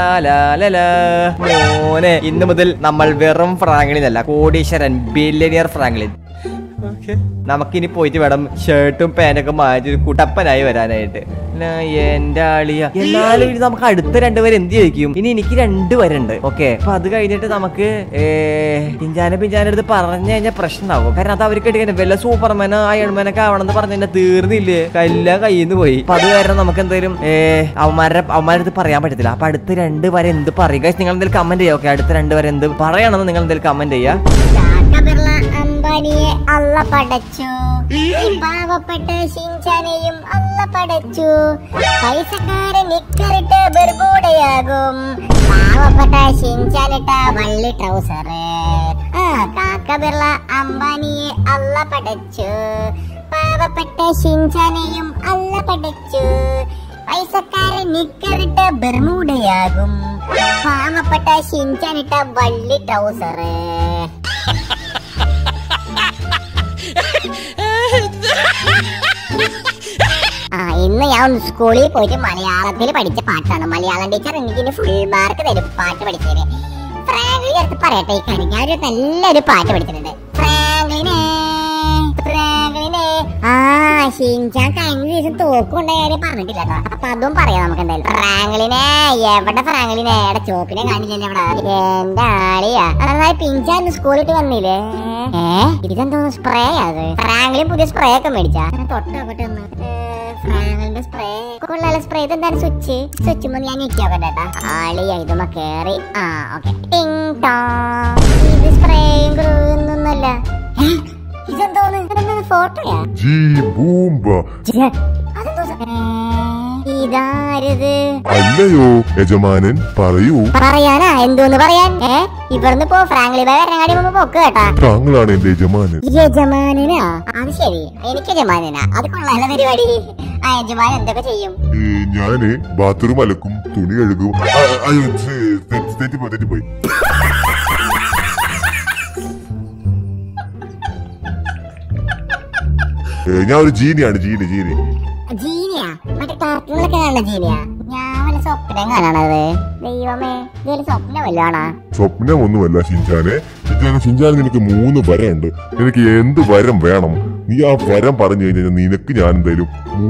മോനെ, ഇന്ന് മുതൽ നമ്മൾ വെറും ഫ്രാങ്ക്ലിൻ അല്ല, കോടീശ്വരൻ, ബില്യനിയർ ഫ്രാങ്ക്ലിൻ. നമുക്കിനി പോയിട്ട് വേണം ഷർട്ടും പാന്റൊക്കെ മാറ്റി ഒരു കുട്ടപ്പനായി വരാനായിട്ട്. എന്റെ ആളിയ. എന്നാലും ഇത് നമുക്ക് അടുത്ത രണ്ടുപേരെ എന്ത് ചെയ്യിക്കും? ഇനി എനിക്ക് 2 പേരുണ്ട്. ഓക്കെ, അപ്പൊ അത് കഴിഞ്ഞിട്ട് നമുക്ക് പിഞ്ചാനെ അടുത്ത് പറഞ്ഞു കഴിഞ്ഞാൽ പ്രശ്നമാകും. കാരണം അത് അവർക്ക് എടുക്കാൻ വല്ല സൂപ്പർമാനോ അയൺമാനൊക്കെ ആവണമെന്ന് പറഞ്ഞു കഴിഞ്ഞാൽ തീർന്നില്ലേ, എല്ലാം കയ്യിൽ നിന്ന് പോയി. അപ്പൊ അത് കാരണം നമുക്ക് എന്തായാലും അവന്മാരുടെ അടുത്ത് പറയാൻ പറ്റത്തില്ല. അപ്പൊ അടുത്ത 2 പേരെ എന്ത് പറയുക? നിങ്ങൾ എന്തെങ്കിലും കമന്റ് ചെയ്യാം. ഓക്കെ, അടുത്ത 2 പേരെ എന്ത് പറയണമെന്ന് നിങ്ങൾ എന്തെങ്കിലും കമന്റ് ചെയ്യാ. അംബാനിയെ അള്ള പടച്ചു, പാവപ്പെട്ട ഷിൻചാനെയും അള്ള പടച്ചു. പൈസക്കാരൻ നിക്കറിട്ട് ബർബൂഡയാകും, പാവപ്പെട്ട ഷിൻചാനിട്ട വള്ളി ട്രൗസർ. കാക്ക ബിർള അംബാനിയെ അള്ള പടച്ചു, പാവപ്പെട്ട ഷിൻചാനെയും അള്ള പടച്ചു. പൈസക്കാരൻ നിക്കറിട്ട് ബർമൂഡയാകും, പാവപ്പെട്ട ഷിൻചാനിട്ട വള്ളി ട്രൗസർ. ഇന്ന് ഞാൻ സ്കൂളിൽ പോയിട്ട് മലയാളത്തിൽ പഠിച്ച പാട്ടാണ്. മലയാളം ടീച്ചർ എനിക്ക് ഫുൾ മാർക്ക് തരും പാട്ട് പഠിച്ചതിന്. ഫ്രാങ്ക്ലിൻ അടുത്ത് പറയട്ടെ ഈ കാര്യം, ഞാനൊരു നല്ലൊരു പാട്ട് പഠിച്ചിട്ടുണ്ട്. ഫ്രാങ്ക്ലിനെ ഷിൻചാൻ കഴിഞ്ഞ ദിവസം തോക്കുണ്ട കാര്യം പറഞ്ഞിട്ടില്ല കേട്ടോ. അപ്പൊ അതും പറയാം നമുക്ക് എന്തായാലും. ഫ്രാങ്ക്ലിനെ എവിടെ? ഫ്രാങ്ക്ലിനെ എവിടെ? ചോപ്പിനെ കാണില്ലേ ഇവിടെ? എന്റെ ആളിയാ. നന്നായി പിഞ്ചാന്ന് സ്കൂളിട്ട് വന്നില്ലേ? ഇതെന്തോന്ന് സ്പ്രേ? അത് ഫ്രാങ്ക്ലിൻ പുതിയ സ്പ്രേ ഒക്കെ മേടിച്ചാ? തൊട്ടോട്ടെ ഒന്ന്. ഫ്രാങ്ക്ലിന്റെ സ്പ്രേ കൊള്ളാല സ്പ്രേ. ഇതെന്താണ് സ്വിച്ച്? സ്വിച്ച് ഞാൻ ഞെക്കിയോട്ടെ കേട്ടാ. ആളിയാ ഇതുമ്മ കേറി. ഓക്കെ. ഇത് സ്പ്രേയും ഒന്നല്ല. ഇതെന്തോന്ന്? ഫോട്ടോയാ? ഇതാരത്? അല്ലയോ യജമാനൻ, പറയൂ. പറയാനാ? എന്തോന്ന് പറയാൻ? ഇവിടുന്ന് പോ. ഫ്രാങ്ക്ലിൻ വരങ്ങാടി മുമ്പ് പോക്ക് കേട്ടാ. താങ്കളാണ് എന്റെ യജമാനൻ. യജമാനാ? അത് ശരി, എനിക്ക് യജമാനാ. അത് കൊള്ളാല പരിപാടി. യജമാനൻ എന്തൊക്കെ ചെയ്യും? ഞാന് ബാത്റൂം അലക്കും, തുണി കഴുകും. തെറ്റിപ്പോയി. ഞാൻ ഒരു ജീനിയാണ്. ജീനിയാ? മറ്റേ കാർട്ടൂണിലൊക്കെ കാണുന്ന ജീനിയാ? ഞാൻ വല്ല സ്വപ്നം കാണണത്. ദൈവമേ, ഇതൊരു സ്വപ്നം വല്ലാണ്. സ്വപ്നമൊന്നുമല്ല ഷിൻചാനെ. ഷിൻചാനെ നിനക്ക് 3 വരമുണ്ട്. നിനക്ക് എന്ത് വരം വേണം? നീ ആ വരം പറഞ്ഞു കഴിഞ്ഞാൽ നിനക്ക് ഞാൻ എന്തായാലും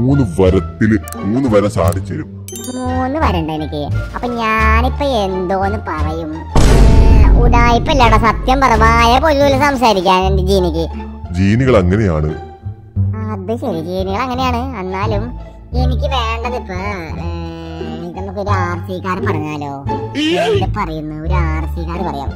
3 വരം സാധിച്ചു തരും. 3 വരണ്ട എനിക്ക്. അപ്പൊ ഞാനിപ്പോ എന്തോന്ന് പറയും? ഉടായിപ്പല്ലടാ, സത്യം പറവായ പോലും സംസാരിക്കാൻ എന്റെ ജീനിക്ക്. ജീനികൾ അങ്ങനെയാണ്. അത് ശരി, ജീനികൾ അങ്ങനെയാണ്. എന്നാലും എനിക്ക് വേണ്ടത് ഇപ്പൊ നമുക്കൊരു RC കാർ പറഞ്ഞാലോ? പറയുന്നു ഒരു RC കാർ പറയാം.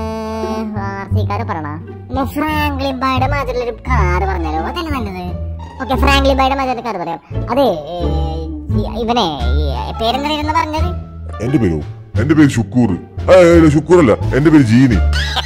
RC കാർ പറയണ ഫ്രാങ്ക്ലിൻ ബായുടെ മാതിരിയുള്ള ഒരു കാർ പറഞ്ഞാലോ? അതല്ല നല്ലത്. ഓക്കെ ഫ്രാങ്ക്ലിൻ ബൈയുടെ മറ്റേ കഥ പറയാം. അതെ ഇവനെ പേരെന്തായിരുന്നു പറഞ്ഞത്? എന്റെ പേര് ഷുക്കൂർ. ഷുക്കൂറല്ല, എന്റെ പേര് ജീനി.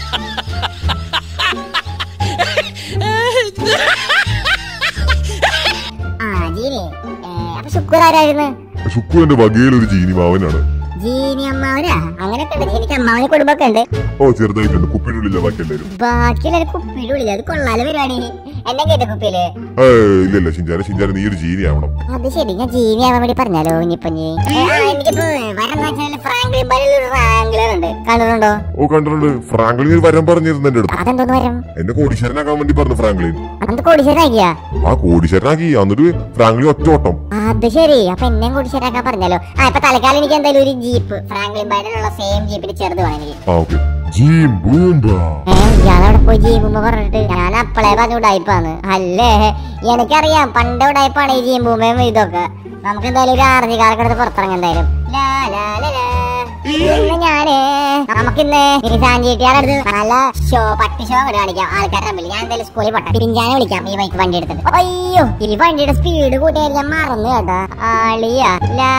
ജീനി. അപ്പൊ ഷുക്കൂർ ആരായിരുന്നു? ഷുക്കൂറിന്റെ വകയിലൊരു ജീനി മാവനാണ്. ജീനി അമ്മാവനാ? അങ്ങനെയൊക്കെ ഉണ്ട്. എനിക്ക് അമ്മാവനെ കുടുംബമൊക്കെ ഉണ്ട്. ചെറുതായിട്ടുണ്ട്. കുപ്പിനുള്ളില്ല ബാക്കി എല്ലാവരും. ബാക്കിയുള്ള കുപ്പിയിലുള്ളില്ല. അത് കൊള്ളാല പരിപാടി. എന്നെ കേട്ട കുപ്പിയില് ഇല്ല ഷിൻചാന നീ ഒരു ജീനി ആവണം. അത് ശരി, ഞാൻ ജീനി ആവാൻ വേണ്ടി പറഞ്ഞാലോ? എനിക്കിപ്പോ വരം ഫ്രാങ്ക്ലിൻ ബൈയിൽ റാംഗ്ലർ ഉണ്ട്. കണ്ടിട്ടുണ്ടോ? ഓ കണ്ടിട്ടുണ്ട്. ഫ്രാങ്ക്ലിൻ വരം പറഞ്ഞിരുന്നു എന്റെ അടുത്ത്. അതെന്തോന്ന് വരം? എന്നെ കോടീശ്വരനാക്കാൻ വേണ്ടി പറഞ്ഞു ഫ്രാങ്ക്ലിൻ. അതെന്ത് കോടീശ്വരനാക്കിയാ? ആ കോടീശ്വരനാക്കി. എന്നിട്ട് ഫ്രാങ്ക്ലിൻ ഒറ്റ ഓട്ടം. അത് ശരി. അപ്പൊ എന്നെയും കോടീശ്വരനാക്കാൻ പറഞ്ഞാലോ? ഇപ്പൊ തൽക്കാലം എനിക്ക് എന്തായാലും ഒരു ജീപ്പ് ഫ്രാങ്ക്ലിൻ ബൈയിലുള്ള സെയിം ജീപ്പിന് ചെറുത് വേണം എനിക്ക്. ഇയാളവിടെ പോയി ജീമ്പൂമ്പ പറഞ്ഞിട്ട് ഞാൻ അപ്പളേ പറഞ്ഞു ഉടായിപ്പാന്ന്. അല്ലേ എനിക്കറിയാം പണ്ട് ഉടായിപ്പാണ് ഈ ജീമ്പൂമ്പയും ഇതൊക്കെ. നമുക്ക് എന്തായാലും ഒരു ആർജിക്കാർക്കെടുത്ത് പുറത്തിറങ്ങി എന്തായാലും. ഞാന് നമുക്കിന്ന് സാഞ്ചേട്ടിയാളടുത്ത് നല്ല പട്ടി ഷോ അങ്ങോട്ട് കാണിക്കാം ആൾക്കാരുടെ മുമ്പിൽ. ഞാൻ എന്തായാലും സ്കൂളിൽ പോട്ടെ. പിരിഞ്ചാനെ വിളിക്കാം ഈ ബൈക്ക് വണ്ടി എടുത്തിട്ട്. അയ്യോ ഈ വണ്ടിയുടെ സ്പീഡ് കൂട്ടിയാൽ ഞാൻ മറന്നു കേട്ടാ. ആളിയാ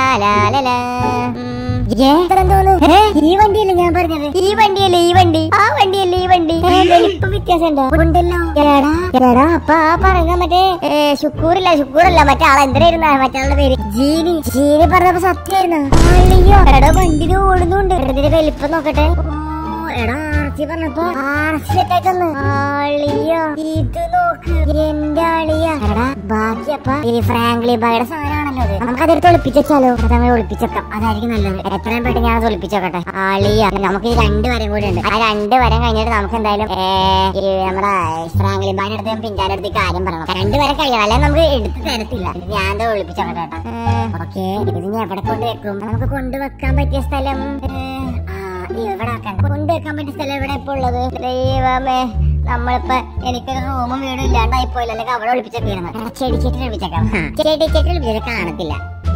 ഈ വണ്ടിയല്ലേ ഞാൻ പറഞ്ഞത്? ഈ വണ്ടിയല്ലേ ഈ വണ്ടി? ആ വണ്ടിയല്ലേ ഈ വണ്ടി? വലിപ്പം വ്യത്യാസം ഉണ്ടല്ലോ. അപ്പൊ ആ പറഞ്ഞ മറ്റേ ഷുക്കൂറല്ല മറ്റേ ആളെ എന്തായിരുന്നു മറ്റാളുടെ പേര്? ജീനി പറഞ്ഞപ്പോ സത്യായിരുന്നു. അയ്യോ എടാ വണ്ടി ഓടുന്നുണ്ട്. ഇതിന്റെ വലിപ്പം നോക്കട്ടെ. എടാ ആർച്ചി പറഞ്ഞപ്പോ ആർച്ചിട്ടേക്കൊന്ന് ആളിയോ ഇത് നോക്ക് എന്റെ ആളിയാ. എടാ ബാക്കിയപ്പ ഇനി ഫ്രാങ്ക്ലിൻ ബൈയുടെ സാധനമാണല്ലോ അത്. നമുക്ക് അതെടുത്ത് ഒളിപ്പിച്ചാലോ? അതങ്ങനെ ഒളിപ്പിച്ചേക്കാം. അതായിരിക്കും നല്ലത്. എത്രയും പെട്ടെന്ന് ഞാൻ അത് ഒളിപ്പിച്ചോക്കട്ടെ. ആളിയാ നമുക്ക് ഈ 2 വരം കൂടെ ഉണ്ട്. ആ 2 വരം കഴിഞ്ഞിട്ട് നമുക്ക് എന്തായാലും നമ്മുടെ ഫ്രാങ്ക്ലിൻ ബൈയുടെ അടുത്ത് പിഞ്ചാന്റെ അടുത്ത് കാര്യം പറയണം. 2 വരം കഴിയണം, അല്ലെ നമുക്ക് എടുത്ത് തരത്തില്ല. ഞാൻ ഒളിപ്പിച്ചോക്കട്ടെ. ഓക്കെ ഇത് ഞാൻ എവിടെ കൊണ്ട് വെക്കും? നമുക്ക് കൊണ്ടുവെക്കാൻ പറ്റിയ സ്ഥലം കൊണ്ടുവെക്കാൻ പറ്റിയ സ്ഥലം എവിടെ ഇപ്പൊ ഉള്ളത്? ദൈവമേ നമ്മളിപ്പോ എനിക്കൊരു റൂമും വീടും ഇല്ലാണ്ടായി പോയില്ല. അല്ലെങ്കിൽ അവിടെ ഒളിപ്പിച്ചേക്കാണ്. ചെടിച്ചെട്ടിൽ ഒളിപ്പിച്ചേക്കാം. ചെടിച്ചെട്ടിൽ ഒളിപ്പിച്ചേക്കാൻ കാണത്തില്ല.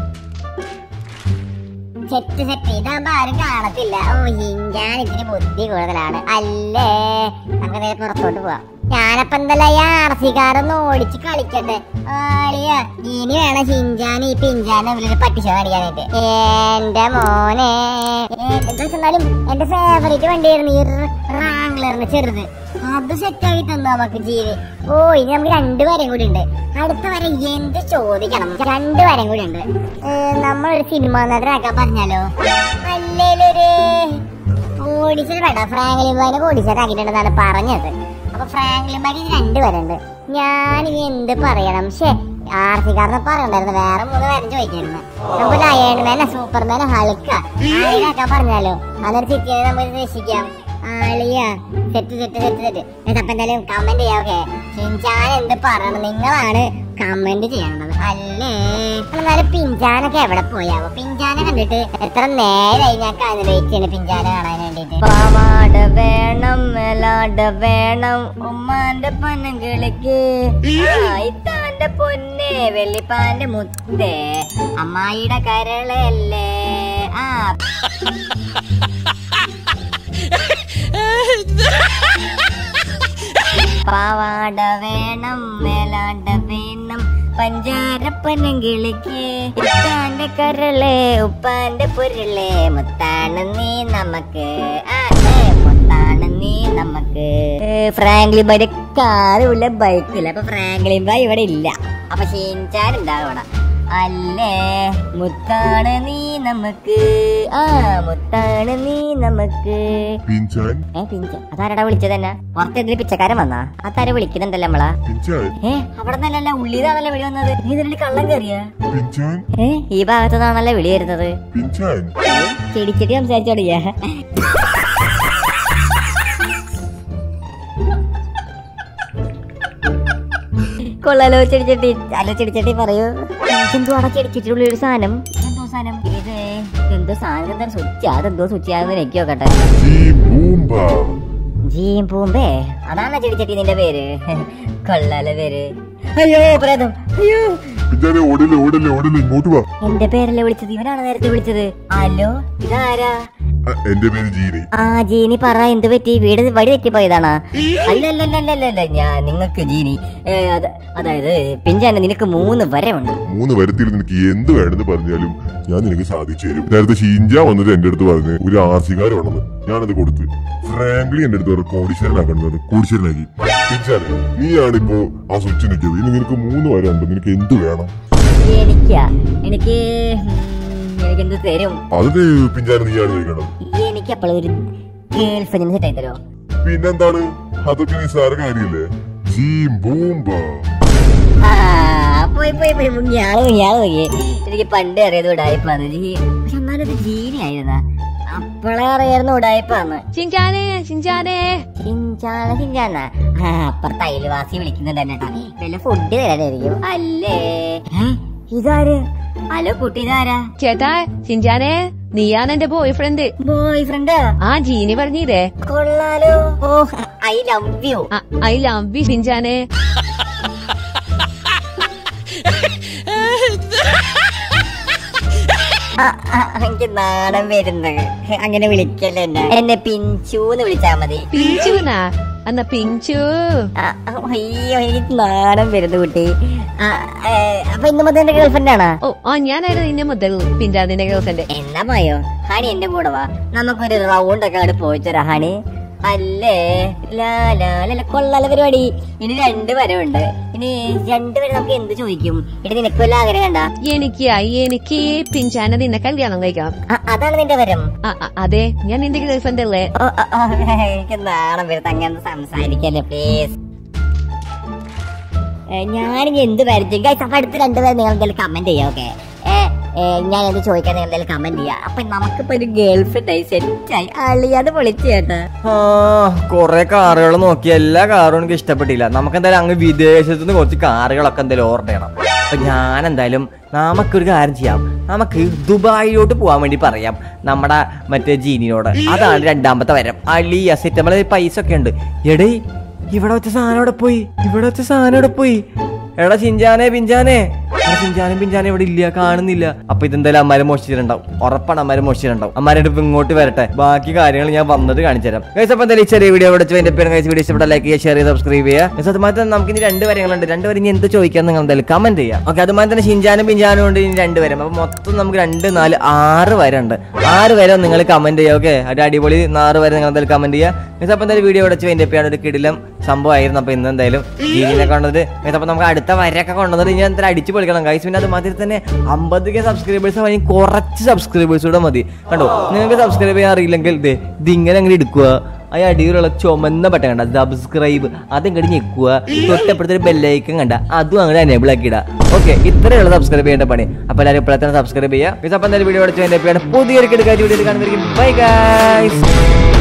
സെറ്റ് ഇതാകുമ്പോ ആരും കാണത്തില്ല. ഓ ഞാൻ ഇതിന് ബുദ്ധി കൂടുതലാണ് അല്ലേ. നമുക്ക് പുറത്തോട്ട് പോവാം. ഞാനപ്പ എന്തല്ല ഈ ആർസിക്കാരൊന്ന് ഓടിച്ച് കളിക്കട്ടെ. ആളിയാ ഇനി വേണം ഷിൻചാന് ഈ പിഞ്ചാനെ ഉള്ളിൽ പട്ടിശോ കാണിക്കാനായിട്ട്. എന്റെ മോനെ എന്താ എന്റെ ഫേവറേറ്റ് വണ്ടിയായിരുന്നു ഈ റാംഗ്ലറിന് ചെറുത്. അത് സെറ്റാക്കി തന്നു നമുക്ക് ജീവൻ. ഓ ഇനി നമുക്ക് 2 വരം കൂടി ഉണ്ട്. അടുത്ത വരെ എന്ത് ചോദിക്കണം? 2 വരം കൂടി ഉണ്ട്. നമ്മളൊരു സിനിമ നടനാക്കാൻ പറഞ്ഞാലോ? അല്ലേലൊരു കോടീശ്വരൻ വേണ്ട. ഫ്രാങ്ക്ലിൻ ബൈനെ കോടീശ്വരനാക്കിട്ടുണ്ടെന്നാണ് പറഞ്ഞത്. അപ്പൊ ഫ്രാങ്ക്ലിൻ ബൈക്ക് 2 വരണ്ട്. ഞാനിനി എന്ത് പറയണം? ആർസിക്കാരനെ പറയണ്ടായിരുന്നു. വേറെ 3 വരം ചോദിക്കായിരുന്നു. നമുക്ക് അയൺമാന സൂപ്പർമാന ഹൾക്ക ആക്കാൻ പറഞ്ഞാലോ? അന്നൊരു സിറ്റിയെ നമുക്ക് രക്ഷിക്കാം. ആളിയാ സെറ്റ് അപ്പൊ എന്തായാലും കമന്റ് ചെയ്യാം. ഓക്കെ ഷിൻചാൻ എന്ത് പറയണം? നിങ്ങളാണ് കമന്റ് ചെയ്യേണ്ടത് അല്ലേ. എന്നാലും പിഞ്ചാനൊക്കെ എവിടെ പോയാവോ? പിഞ്ചാനെ കണ്ടിട്ട് എത്ര നേരമായി ഞാൻ വെയിറ്റ് ചെയ്യുന്നു പിഞ്ചാനെ കാണാൻ വേണ്ടിട്ട്. പാവാട വേണം മേലാട വേണം ഉമ്മാന്റെ പൊന്നുകിളിക്ക് ഇത്താന്റെ പൊന്നെ വെള്ളിപ്പാന്റെ മുത്തേ അമ്മായിയുടെ കരളല്ലേ. പാവാട വേണം മേലാണ്ട വേണം പഞ്ചാരപ്പനം കിളിക്ക് ഇത്താന്റെ കരളെ ഉപ്പാന്റെ പൊരുളെ മുത്താണ് നീ നമുക്ക് മുത്താണ് നീ നമുക്ക്. ഫ്രാങ്ക്ലിൻ ബൈയുടെ കാറുമില്ല ബൈക്കില്ല. അപ്പൊ ഫ്രാങ്ക്ലിൻ ബൈ ഇവിടെ ഇല്ല. അപ്പൊ ഷിൻചാൻ ഉണ്ടാവും ഇവിടെ അല്ലേ. മുത്താണ് നീ നമുക്ക് മുത്താണ് നീ നമുക്ക്. പിഞ്ചാൻ അതാരടാ വിളിച്ചത്? തന്നെ പുറത്തെന്തിന് പിച്ചക്കാരൻ വന്നാ? അതാരെ വിളിക്കുന്നുണ്ടല്ലോ നമ്മളാ. അവിടെ നിന്നല്ല ഉള്ളിലാണല്ലോ വിളി വന്നത്. നീ ഇതിന്റെ കള്ളം കയറിയ? ഈ ഭാഗത്തു നിന്നാണല്ലോ വിളി വരുന്നത്. ചെടിച്ചെടി സംസാരിച്ചോടിയാ. കൊള്ളാലോ ചെടിച്ചട്ടി. അല്ലോ ചെടിച്ചട്ടി പറയൂ. എന്തുവാടാ ചെടിച്ചട്ടിയുള്ള ഒരു സാധനം? എന്തോ സാധനം? എന്തോ സാധനം? എന്താ സ്വിച്ച്? അതെന്തോ സ്വിച്ച് ആണെന്ന് എനിക്ക് നോക്കട്ടെ. ജീമ്പൂമ്പേ അതാണോ ചെടിച്ചട്ടി നിന്റെ പേര്? കൊള്ളാലോ പേര്. അയ്യോ പ്രേതം. അയ്യോ എന്റെ പേരല്ലേ വിളിച്ചത്? ഇവനാണ് നേരത്തെ വിളിച്ചത്. ഹലോ ഇതാരാ? എന്റെ പേര് ജീനി. ആ ജീനി പറ, എന്ത് പറ്റി? വീട് വഴി തെറ്റിപ്പോയതാണോ? അല്ലല്ലല്ലല്ലല്ല, ഞാൻ നിങ്ങൾക്ക് ജീനി, അതായത് പിഞ്ചാനെ നിനക്ക് 3 വരമുണ്ട്. 3 വരത്തിൽ നിനക്ക് എന്ത് വേണമെന്ന് പറഞ്ഞാലും ഞാൻ നിനക്ക് സാധിച്ചു തരും. നേരത്തെ ഷീൻജ വന്നിട്ട് എന്റെ അടുത്ത് പറഞ്ഞ് ഒരു ആർസിക്കാർ വേണമെന്ന്, ഞാനത് കൊടുത്ത്. ഫ്രാങ്ക്ലി എന്റെ അടുത്ത് പറഞ്ഞു കോടീശ്വരനാക്കുന്നത്, കോടീശ്വരനാക്കി. പിഞ്ചാനെ നീയാണിപ്പോ ആ സ്വിച്ച് നിൽക്കുന്നത്. ഇനി നിനക്ക് 3 വരമുണ്ട്, നിനക്ക് എന്ത് വേണം? എനിക്ക് എന്ത് തരും? അത് പിഞ്ചാനെ നീയാണ് ചോദിക്കണം. എനിക്ക് അപ്പോഴൊരു ഗേൾ ഫ്രണ്ടിനെ സെറ്റ് ആയി തരോ? പിന്നെന്താണ്, അതൊക്കെ നിസ്സാര കാര്യല്ലേ. എനിക്ക് പണ്ടേ അറിയാതെ ഉടായ്പാന്ന്, പക്ഷെ എന്നാലും ജീനി ആയിരുന്നാ, അപ്പളെ അറിയായിരുന്നു ഉടായ്പാന്ന്. അപ്പുറത്ത് അയൽവാസി വിളിക്കുന്നുണ്ട് കേട്ടോ, വല്ല ഫുഡ് തരാനായിരിക്കും. അല്ലേ ഇതാര്? ഹലോ കുട്ടി, ഇതാരാ? ചേട്ടാ ചിഞ്ചാനെ, നീയാണ് എന്റെ ബോയ് ഫ്രണ്ട്. ആ ജീനി പറഞ്ഞില്ലേ? കൊള്ളാലോ. Oh I love you. I love you ചിഞ്ചാനെ. എനിക്ക് നാടൻ വരുന്നത്, അങ്ങനെ വിളിക്കല്ലേ എന്നെ പിഞ്ചൂന്ന് വിളിച്ചാ മതി. പിഞ്ചുനാ? എന്നാ പിഞ്ചു. അയ്യോ എനിക്ക് നാടൻ വരുന്നു കുട്ടി. അപ്പൊ ഇന്ന് മുതൽ എന്റെ ഗേൾഫ്രണ്ട് ആണോ? ഞാനായിരുന്നു ഇന്ന മുതൽ പിഞ്ചാന്റെ ഗേൾഫ്രണ്ട്. എന്നാ പോയോ ഹണി, എന്റെ കൂടെ വാ, നമുക്കൊരു റൗണ്ട് ഒക്കെ അവിടെ പോയിച്ചോരാ ഹണി. അല്ലേ കൊള്ളാല പരിപാടി. ഇനി 2 വരവുണ്ട്. ഇനി 2 വരെ നമുക്ക് എന്ത് ചോദിക്കും? ഇനി നിനക്ക് വല്ല ആഗ്രഹം ഉണ്ടാ? എനിക്ക് പിഞ്ചാനെ നിന്നെ കല്യാണം കഴിക്കണം. അതാണ് നിന്റെ വരം? അതെ, ഞാൻ നിന്റെ ഗേൾഫ്രണ്ട് അല്ലേ. എനിക്ക് നാണം വരുത്ത അങ്ങനെ സംസാരിക്കല്ലേ പ്ലീസ്. ഞാനിനി എന്ത് വരച്ചും അപ്പൊ അടുത്ത 2 പേര് നിങ്ങൾ എന്തായാലും കമന്റ് ചെയ്യാം. ഓക്കെ, ഞാൻ എന്ത് ചോദിക്കാൻ നിങ്ങൾ എന്തായാലും കമന്റ് ചെയ്യാം. അപ്പൊ നമുക്കിപ്പോ ഒരു ഗേൾഫ്രണ്ട് ആയി സെറ്റായി. അളിയത് പൊളിച്ചു കേട്ടോ. കൊറേ കാറുകൾ നോക്കി, എല്ലാ കാറും എനിക്ക് ഇഷ്ടപ്പെട്ടില്ല. നമുക്ക് എന്തായാലും അങ്ങ് വിദേശത്ത് നിന്ന് കുറച്ച് കാറുകളൊക്കെ എന്തായാലും ഓർഡർ ചെയ്യണം. അപ്പൊ ഞാൻ എന്തായാലും നമുക്കൊരു കാര്യം ചെയ്യാം, നമുക്ക് ദുബായിലോട്ട് പോകാൻ വേണ്ടി പറയാം നമ്മുടെ മറ്റേ ജീനിനോട്. അതാണ് 2ാമത്തെ വരം. അളിയ സെറ്റ്, നമ്മളെ പൈസ ഒക്കെ ഉണ്ട്. എടേ ഇവിടെ വെച്ച സാധനം ഇവിടെ പോയി. എടാ ചിഞ്ചാനെ പിഞ്ചാനെ ഇവിടെ ഇല്ല, കാണുന്നില്ല. അപ്പൊ ഇതെന്തായാലും അമ്മാരെ മോഷിച്ചിട്ടുണ്ടാവും, ഉറപ്പാണ് അമ്മാരെ മോഷിച്ചിട്ടുണ്ടാവും. അമ്മാരെ ഇങ്ങോട്ട് വരട്ടെ, ബാക്കി കാര്യങ്ങൾ ഞാൻ വന്നിട്ട് കാണിച്ചു തരാം. അപ്പൊ എന്തായാലും ചെറിയ വീഡിയോ എന്റെ പേര് വീഡിയോ ഇഷ്ടപ്പെട്ട ലൈക്ക് ചെയ്യുക, ഷെയർ ചെയ്ത് സബ്സ്ക്രൈബ് ചെയ്യുക. അതുമാതിരി തന്നെ നമുക്ക് ഇനി 2 വരങ്ങളുണ്ട്. 2 വരെ ഇനി എന്ത് ചോദിക്കാൻ നിങ്ങൾ എന്തായാലും കമന്റ് ചെയ്യാം. ഓക്കെ, അതുമാതിരി തന്നെ ഷിൻജാനും പിഞ്ചാനും ഉണ്ട് ഇനി 2 വരം. അപ്പൊ മൊത്തം നമുക്ക് 2, 4, 6 വര ഉണ്ട്. 6 വരെ നിങ്ങൾ കമന്റ് ചെയ്യുക. ഓക്കെ, ഒരു അടിപൊളി 6 വരെ നിങ്ങൾ എന്തായാലും കമന്റ് ചെയ്യുക. അപ്പൊ എന്തായാലും വീഡിയോ എന്റെ പേരാണ് ഒരു കിടിലം സംഭവമായിരുന്നു. അപ്പൊ ഇന്ന് എന്തായാലും ജീനിനെ കൊണ്ടത്. അപ്പൊ നമുക്ക് അടുത്ത വരയൊക്കെ കൊണ്ടുവന്നത് ഞാൻ എന്തായാലും അടിച്ചു പൊളിക്കണം ഗൈസ്. പിന്നെ അത് മാതിരി തന്നെ 50K സബ്സ്ക്രൈബേഴ്സ് ആയി, കുറച്ച് സബ്സ്ക്രൈബേഴ്സ് കൂടെ മതി. കണ്ടോ, നിങ്ങൾക്ക് സബ്സ്ക്രൈബ് ചെയ്യാൻ അറിയില്ലെങ്കിൽ ഇതിങ്ങനെ അങ്ങനെ എടുക്കുക. ആ അടിയിലുള്ള ചുമന്ന ബട്ടൺ കണ്ട സബ്സ്ക്രൈബ്, അതിങ്ങോട്ട് ഞെക്കുക. തൊട്ടപ്പുറത്തൊരു ബെല്ലൈക്കൻ കണ്ട, അതും അങ്ങനെ എനേബിൾ ആക്കി ഇടാം. ഓക്കെ, ഇത്രയുള്ള സബ്സ്ക്രൈബ് ചെയ്യേണ്ട പണി. അപ്പൊ എല്ലാവരും ഇപ്പോഴത്തെ സബ്സ്ക്രൈബ് ചെയ്യുക. അപ്പൊ എന്തായാലും വീഡിയോ അടിച്ചു പുതിയൊരു കിടക്കാറ്റ് വീഡിയോ കാണുന്നതായിരിക്കും. Bye guys.